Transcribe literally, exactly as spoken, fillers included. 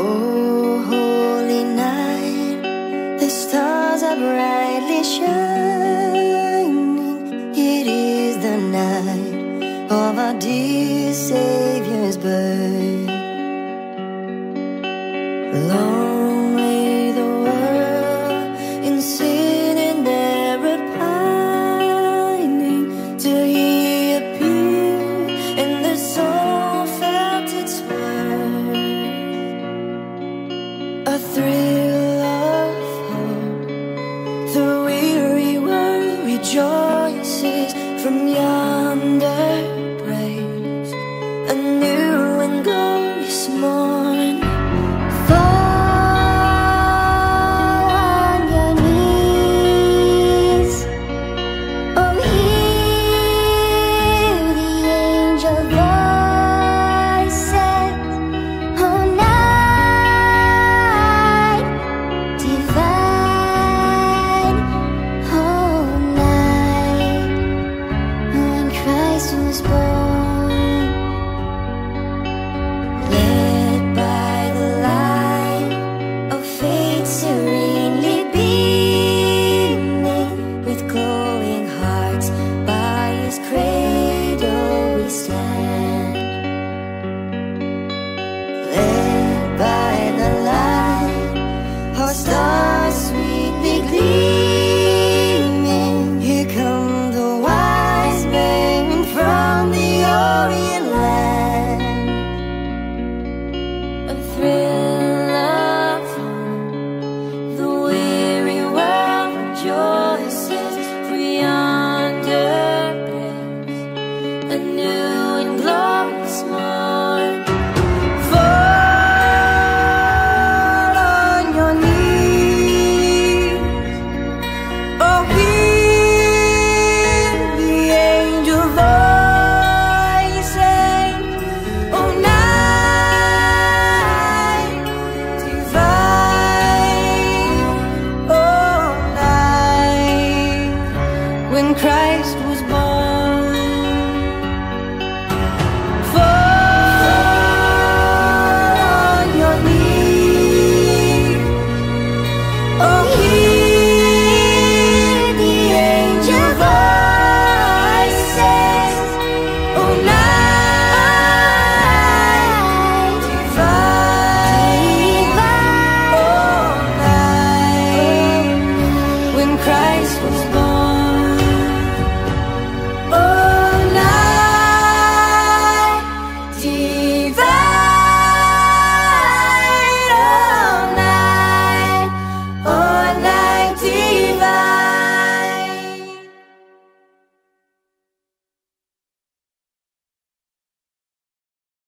Oh, holy night, the stars are brightly shining. It is the night of our dear Savior's birth. Long lay the world in sin and error pining, till He appeared and the soul felt its worth. A thrill of hope, the weary world rejoices from yonder praise. A new and glorious morn. Fall on your knees, oh hear the angel voices. Oh night divine, oh night when Christ was born. Led by the light of faith serenely beaming, with glowing hearts by His cradle we stand. Led by the light, our stars sweetly gleaming, here come the wise men from the Orient land. A thrill of hope, the weary world rejoices, for yonder breaks a new and glorious morn. Fall on your knees, oh hear the angel voices. Oh night divine, oh night when Christ was